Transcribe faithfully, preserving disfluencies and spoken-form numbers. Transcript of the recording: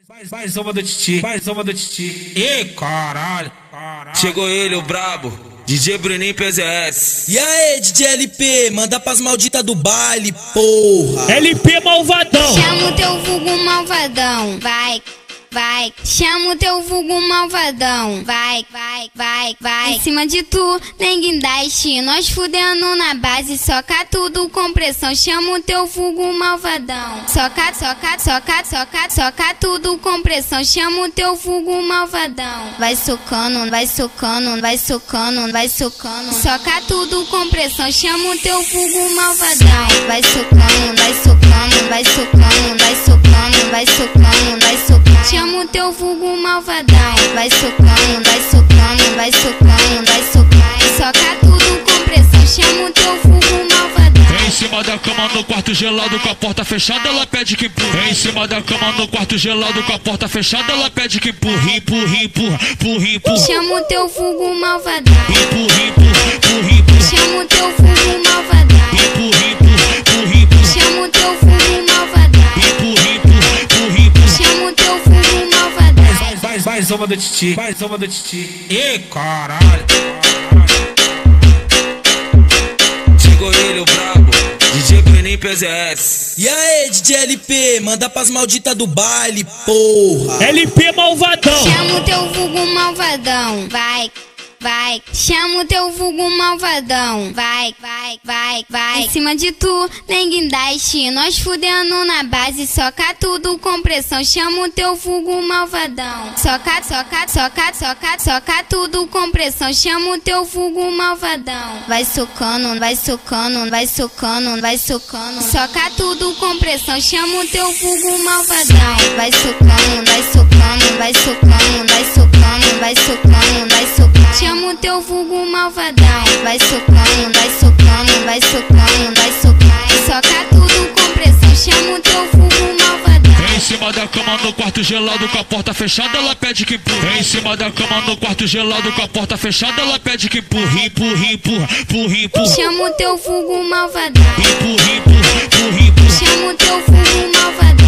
Mais uma do Titi, mais uma do Titi. Ê, caralho, caralho. Chegou ele, o brabo, D J Bruninho P Z S. E aí, D J L P, manda pras malditas do baile, porra. L P malvadão. Chama o teu vulgo malvadão, vai, vai. Chama o teu vulgo malvadão, vai, vai, vai, vai. Em cima de tu, nem guindaste, nós fudendo na base, soca tudo com pressão. Chama o teu vulgo malvadão, soca, soca, soca, soca, soca tudo com pressão. Chama o teu vulgo malvadão, vai socando, vai socando, vai socando, vai socando, soca tudo com pressão. Chama o teu vulgo malvadão, vai socando, vai socando, vai socando, vai socando, vai socando, vai socando. Chama o teu vulgo malvadão, vai socando, vai socando, vai socando, vai socando, soca tudo com pressão. Chama o teu vulgo malvadão. Em cima da cama no quarto gelado com a porta fechada, ela pede que empurra. Em cima da cama no quarto gelado com a porta fechada, ela pede que empurra, empurra, empurra, empurra, empurra. Chama o teu vulgo malvadão, Empurra, empurra, empurra, empurra. chama o teu vulgo malvadão, Empurra, empurra, empurra, empurra. chama o teu vulgo malvadão, Empurra, empurra, empurra, empurra. chama o teu vulgo malvadão. Mais, mais, mais uma do Titi, mais uma do Titi. Ê, caralho. Chegou ele, o brabo, D J Bruninho P Z S. E aí, D J L P, manda pras malditas do baile, porra. L P malvadão. Chama o teu vulgo malvadão, vai, vai. Chama o teu vulgo malvadão, vai, vai, vai, vai. Em cima de tu, nem guindaste, nós fudendo na base, soca tudo com pressão. Chama o teu vulgo malvadão, soca, soca, soca, soca, soca tudo com pressão. Chama o teu vulgo malvadão, vai socando, vai socando, vai socando, vai socando, soca tudo com pressão. Chama o teu vulgo malvadão, vai socando, vai socando, vai socando, vai socando, vai socando, vai socando. Chama o teu vulgo malvadão, vai socando, vai socando, vai socando, vai socando, soca tudo com pressão. Chama o teu vulgo malvadão. Em cima da cama no quarto gelado com a porta fechada, ela pede que empurra. Em cima da cama no quarto gelado com a porta fechada, ela pede que empurra, empurra, empurra, empurra, empurra. Chama o teu vulgo malvadão, Empurra, empurra, empurra, empurra. chama o teu vulgo malvadão,